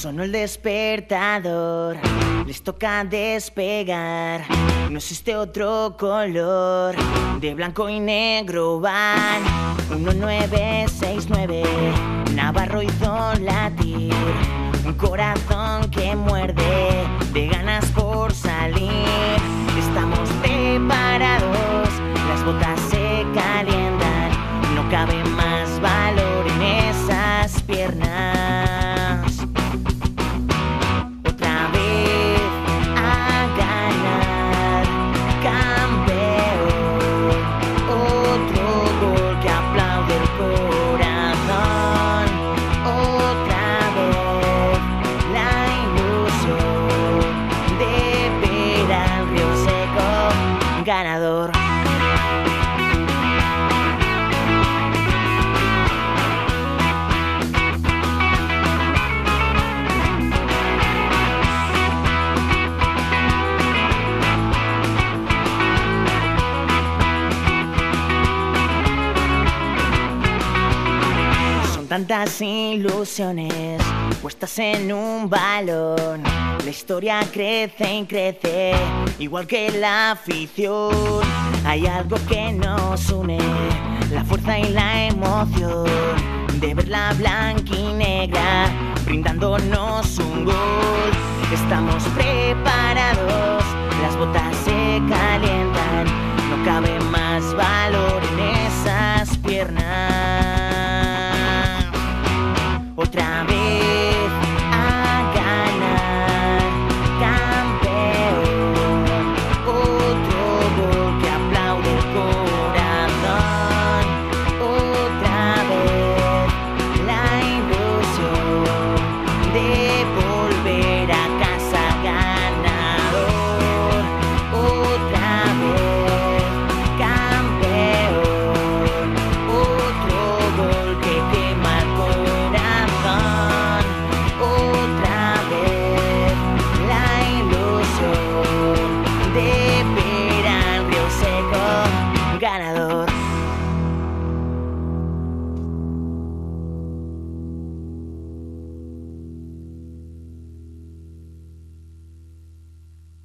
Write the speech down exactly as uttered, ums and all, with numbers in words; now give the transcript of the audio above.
Sonó el despertador, les toca despegar. No existe otro color, de blanco y negro van. Uno nueve seis nueve, Navarro hizo latir un corazón que muerde de ganas por salir. Estamos preparados, las botas se calientan, no cabe más valor en esas piernas. Otra vez a ganar, campeón. Otro gol que aplaude el corazón. Otra vez la ilusión de ver al Río Seco ganador. Tantas ilusiones puestas en un balón. La historia crece y crece, igual que la afición. Hay algo que nos une, la fuerza y la emoción de verla blanca y negra, brindándonos un gol. Estamos preparados, las botas se calientan, no cabe más valor en esas piernas. Otra vez